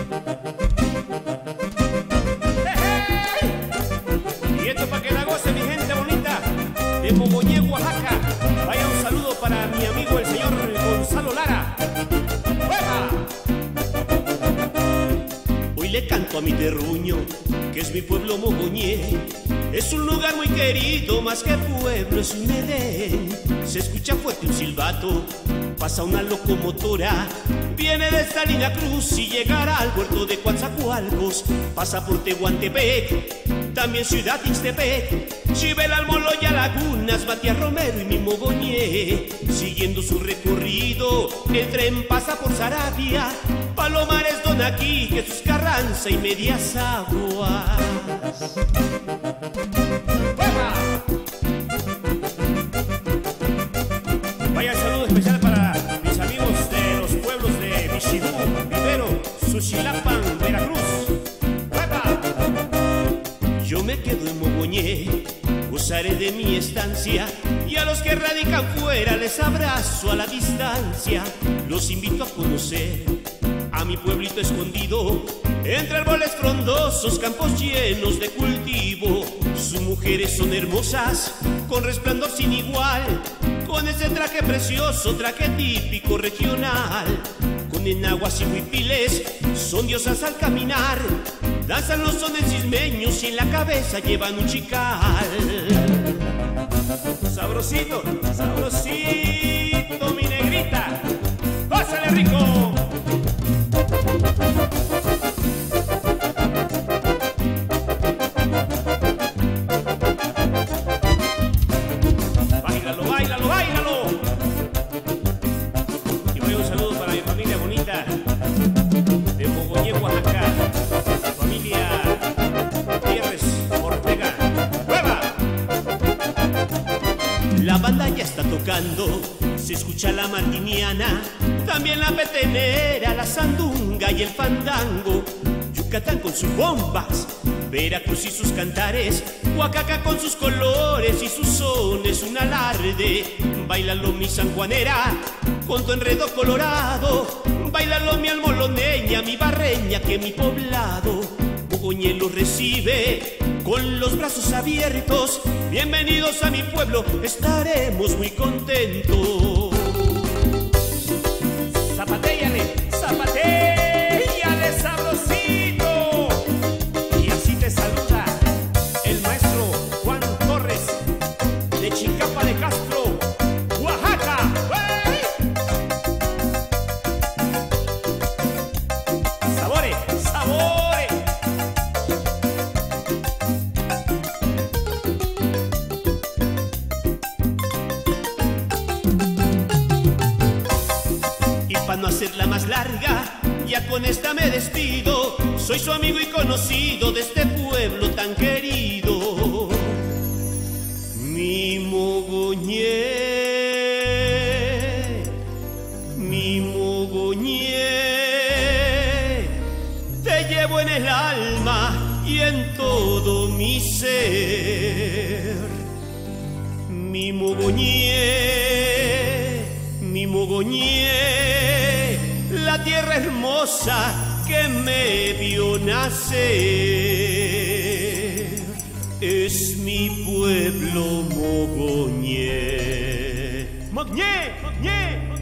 Y esto para que la goce mi gente bonita de Mogoñé, Oaxaca. Vaya un saludo para mi amigo el señor Gonzalo Lara. ¡Fuera! Hoy le canto a mi terruño, que es mi pueblo Mogoñé. Es un lugar muy querido, más que pueblo es un Edén. Se escucha fuerte un silbato, pasa una locomotora. Viene de Salina Cruz y llegará al puerto de Coatzacoalcos. Pasa por Tehuantepec, también Ciudad Ixtepec, Chibel, Almoloya, Lagunas, Matías Romero y mi Mogoñé. Siguiendo su recorrido, el tren pasa por Saravia, Palomares, Donaquí, Jesús Carranza y Medias Aguas. Vaya saludo especial para mis amigos de los pueblos de Mixidú, Vivero, Suchilapan, Veracruz. ¡Epa! Yo me quedo en Mogoñé, gozaré de mi estancia, y a los que radican fuera les abrazo a la distancia. Los invito a conocer a mi pueblito escondido, entre árboles frondosos, campos llenos de cultivo. Sus mujeres son hermosas, con resplandor sin igual, con ese traje precioso, traje típico regional. Con enaguas y huipiles, son diosas al caminar. Danzan los sones ismeños y en la cabeza llevan un chical. Sabrosito, sabrosito, mi negrita. ¡Pásale rico! Báilalo, báilalo, báilalo. Y voy un saludo para mi familia bonita de Mogoñé, Oaxaca. Familia Gutiérrez Ortega. ¡Nueva! La banda ya está tocando, se escucha la martiniana, también la petenera, la sandunga y el fandango. Yucatán con sus bombas, Veracruz y sus cantares, Oaxaca con sus colores y sus sones, un alarde. Báilalo mi sanjuanera, con tu enredo colorado. Báilalo mi almoloneña, mi barreña, que mi poblado. Mogoñé los recibe con los brazos abiertos. Bienvenidos a mi pueblo, estaremos muy contentos. Zapatéllale, zapatéllale sabrosito. Y así te saluda el maestro Juan Torres de Chicapa de Castro, Oaxaca. ¡Hey! Sabore, sabore. Y para no hacerla más larga, ya con esta me despido. Soy su amigo y conocido de este pueblo tan querido, mi Mogoñé, mi Mogoñé. Te llevo en el alma y en todo mi ser, mi Mogoñé, mi Mogoñé, la tierra hermosa que me vio nacer. Es mi pueblo Mogoñé. Mogoñé, Mogoñé.